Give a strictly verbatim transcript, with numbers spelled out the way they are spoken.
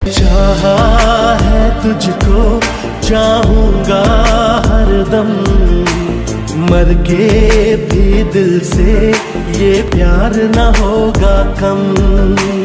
चाहा है तुझको चाहूंगा हरदम, मर के भी दिल से ये प्यार न होगा कम।